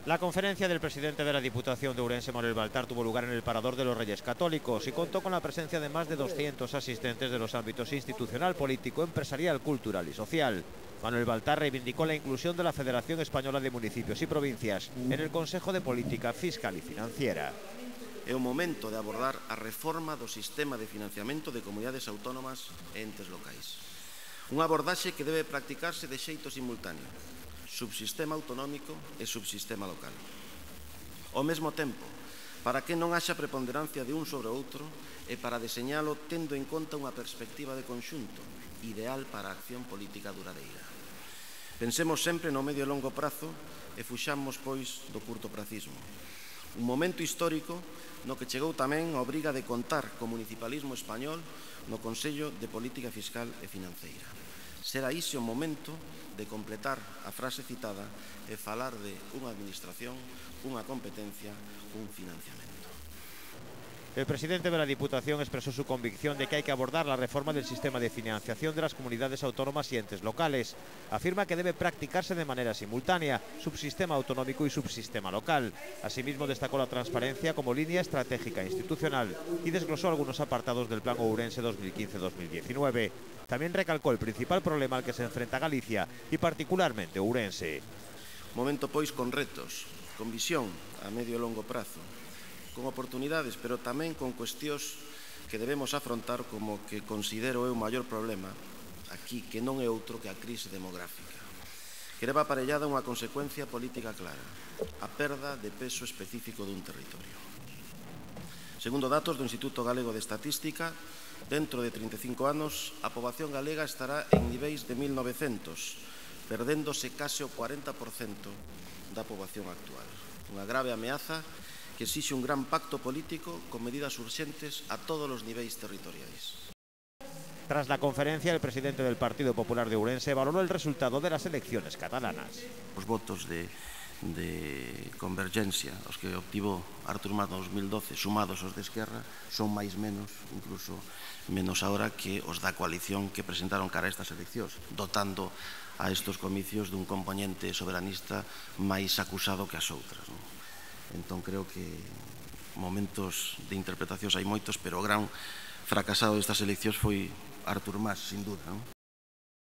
La conferencia del presidente de la Diputación de Ourense, Manuel Baltar, tuvo lugar en el Parador de los Reyes Católicos y contó con la presencia de más de 200 asistentes de los ámbitos institucional, político, empresarial, cultural y social. Manuel Baltar reivindicó la inclusión de la Federación Española de Municipios y Provincias en el Consejo de Política Fiscal y Financiera. É o momento de abordar a reforma do sistema de financiamento de comunidades autónomas e entes locais. Unha abordaxe que debe practicarse de xeito simultáneo, subsistema autonómico e subsistema local. Ao mesmo tempo, para que non haxa preponderancia de un sobre outro e para deseñalo tendo en conta unha perspectiva de conxunto, ideal para a acción política duradeira. Pensemos sempre no medio e longo prazo e fuxamos, pois, do curtopracismo. Un momento histórico no que chegou tamén a obriga de contar co municipalismo español no Consello de Política Fiscal e Financeira. Será iso o momento de completar a frase citada e falar de unha administración, unha competencia, un financiamento. El presidente de la Diputación expresó su convicción de que hay que abordar la reforma del sistema de financiación de las comunidades autónomas y entes locales. Afirma que debe practicarse de manera simultánea, subsistema autonómico y subsistema local. Asimismo, destacó la transparencia como línea estratégica institucional y desglosó algunos apartados del Plan Ourense 2015-2019. También recalcó el principal problema al que se enfrenta Galicia y particularmente Ourense. Momento, pois, con retos, con visión a medio e longo prazo, con oportunidades, pero tamén con cuestións que debemos afrontar como que considero é o maior problema aquí, que non é outro que a crise demográfica, que leva aparellada unha consecuencia política clara, a perda de peso específico dun territorio. Segundo datos do Instituto Galego de Estatística, dentro de 35 anos, a poboación galega estará en niveis de 1900, perdéndose case o 40% da poboación actual. Unha grave ameaza que exixe un gran pacto político con medidas urxentes a todos os niveis territoriais. Tras la conferencia, el presidente del Partido Popular de Ourense valoró el resultado de las elecciones catalanas. Os votos de convergencia, os que obtivo Artur Mas no 2012, sumados os de Esquerra, son máis menos, incluso menos ahora que os da coalición que presentaron cara a estas eleccións, dotando a estos comicios dun componente soberanista máis acusado que as outras. Entón, creo que momentos de interpretacións hai moitos, pero o gran fracasado destas eleccións foi Artur Mas, sin duda.